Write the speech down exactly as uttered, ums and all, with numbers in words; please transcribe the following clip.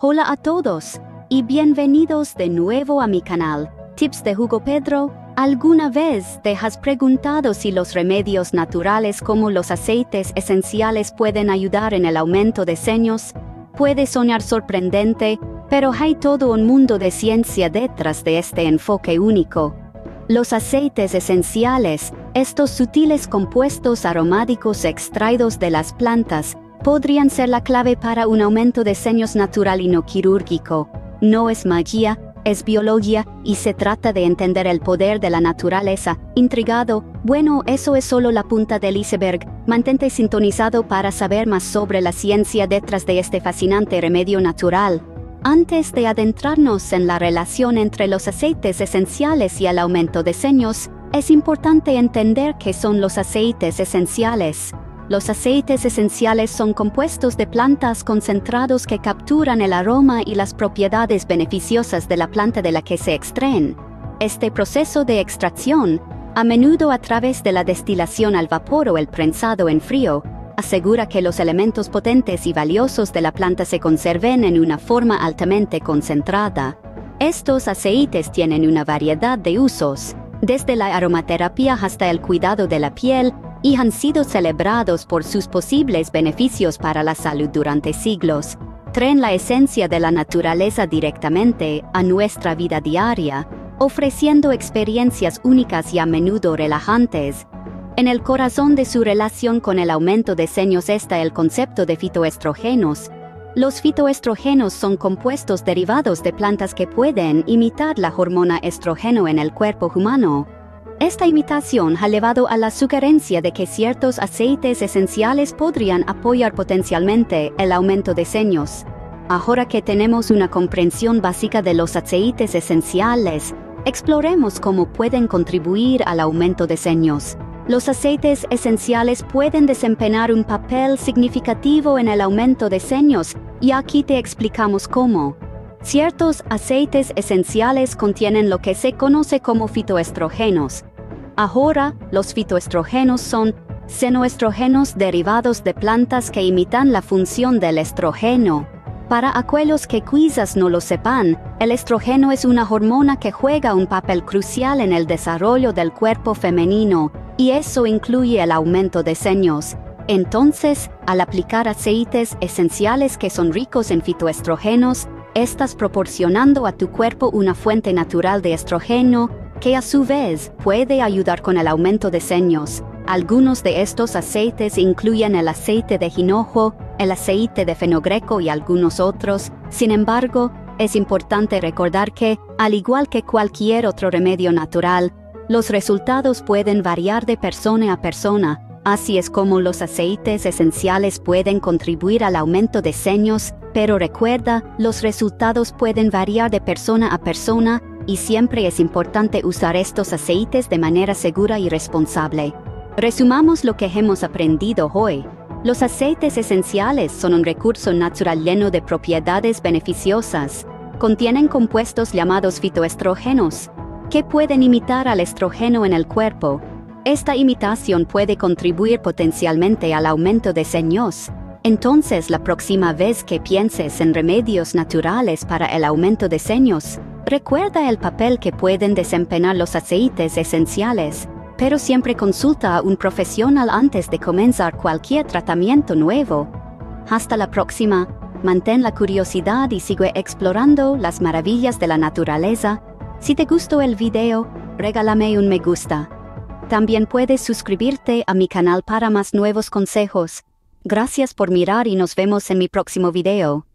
Hola a todos, y bienvenidos de nuevo a mi canal, Tips de Hugo Pedro. ¿Alguna vez te has preguntado si los remedios naturales como los aceites esenciales pueden ayudar en el aumento de senos? Puede sonar sorprendente, pero hay todo un mundo de ciencia detrás de este enfoque único. Los aceites esenciales, estos sutiles compuestos aromáticos extraídos de las plantas, podrían ser la clave para un aumento de senos natural y no quirúrgico. No es magia, es biología, y se trata de entender el poder de la naturaleza. ¿Intrigado? Bueno, eso es solo la punta del iceberg. Mantente sintonizado para saber más sobre la ciencia detrás de este fascinante remedio natural. Antes de adentrarnos en la relación entre los aceites esenciales y el aumento de senos, es importante entender qué son los aceites esenciales. Los aceites esenciales son compuestos de plantas concentrados que capturan el aroma y las propiedades beneficiosas de la planta de la que se extraen. Este proceso de extracción, a menudo a través de la destilación al vapor o el prensado en frío, asegura que los elementos potentes y valiosos de la planta se conserven en una forma altamente concentrada. Estos aceites tienen una variedad de usos, desde la aromaterapia hasta el cuidado de la piel, y han sido celebrados por sus posibles beneficios para la salud durante siglos. Traen la esencia de la naturaleza directamente a nuestra vida diaria, ofreciendo experiencias únicas y a menudo relajantes. En el corazón de su relación con el aumento de senos está el concepto de fitoestrógenos. Los fitoestrógenos son compuestos derivados de plantas que pueden imitar la hormona estrógeno en el cuerpo humano. Esta imitación ha llevado a la sugerencia de que ciertos aceites esenciales podrían apoyar potencialmente el aumento de senos. Ahora que tenemos una comprensión básica de los aceites esenciales, exploremos cómo pueden contribuir al aumento de senos. Los aceites esenciales pueden desempeñar un papel significativo en el aumento de senos, y aquí te explicamos cómo. Ciertos aceites esenciales contienen lo que se conoce como fitoestrógenos. Ahora, los fitoestrógenos son senoestrógenos derivados de plantas que imitan la función del estrógeno. Para aquellos que quizás no lo sepan, el estrógeno es una hormona que juega un papel crucial en el desarrollo del cuerpo femenino, y eso incluye el aumento de senos. Entonces, al aplicar aceites esenciales que son ricos en fitoestrógenos, estás proporcionando a tu cuerpo una fuente natural de estrógeno, que a su vez puede ayudar con el aumento de senos. Algunos de estos aceites incluyen el aceite de hinojo, el aceite de fenogreco y algunos otros. Sin embargo, es importante recordar que, al igual que cualquier otro remedio natural, los resultados pueden variar de persona a persona. Así es como los aceites esenciales pueden contribuir al aumento de senos, pero recuerda, los resultados pueden variar de persona a persona, y siempre es importante usar estos aceites de manera segura y responsable. Resumamos lo que hemos aprendido hoy. Los aceites esenciales son un recurso natural lleno de propiedades beneficiosas. Contienen compuestos llamados fitoestrógenos, que pueden imitar al estrógeno en el cuerpo. Esta imitación puede contribuir potencialmente al aumento de senos. Entonces, la próxima vez que pienses en remedios naturales para el aumento de senos, recuerda el papel que pueden desempeñar los aceites esenciales, pero siempre consulta a un profesional antes de comenzar cualquier tratamiento nuevo. Hasta la próxima, mantén la curiosidad y sigue explorando las maravillas de la naturaleza. Si te gustó el video, regálame un me gusta. También puedes suscribirte a mi canal para más nuevos consejos. Gracias por mirar y nos vemos en mi próximo video.